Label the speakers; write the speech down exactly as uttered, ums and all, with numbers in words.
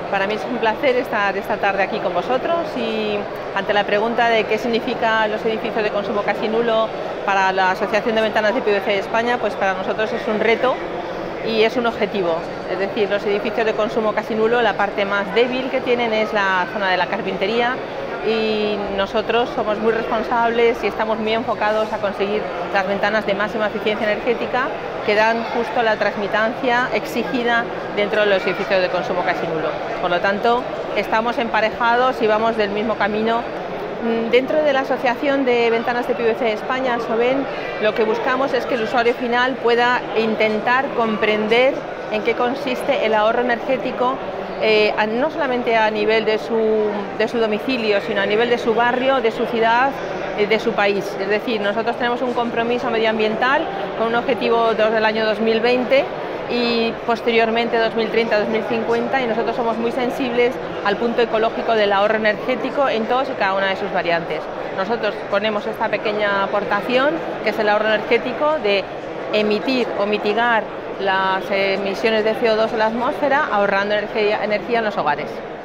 Speaker 1: Para mí es un placer estar esta tarde aquí con vosotros y ante la pregunta de qué significa los edificios de consumo casi nulo para la Asociación de Ventanas de P V C de España, pues para nosotros es un reto y es un objetivo. Es decir, los edificios de consumo casi nulo, la parte más débil que tienen es la zona de la carpintería, y nosotros somos muy responsables y estamos muy enfocados a conseguir las ventanas de máxima eficiencia energética que dan justo la transmitancia exigida dentro de los edificios de consumo casi nulo. Por lo tanto, estamos emparejados y vamos del mismo camino. Dentro de la Asociación de Ventanas de P V C de España, ASOVEN, lo que buscamos es que el usuario final pueda intentar comprender en qué consiste el ahorro energético, eh, no solamente a nivel de su, de su domicilio, sino a nivel de su barrio, de su ciudad, eh, de su país. Es decir, nosotros tenemos un compromiso medioambiental con un objetivo del año dos mil veinte y posteriormente dos mil treinta dos mil cincuenta, y nosotros somos muy sensibles al punto ecológico del ahorro energético en todas y cada una de sus variantes. Nosotros ponemos esta pequeña aportación, que es el ahorro energético, de emitir o mitigar las emisiones de C O dos en la atmósfera ahorrando energía, energía en los hogares.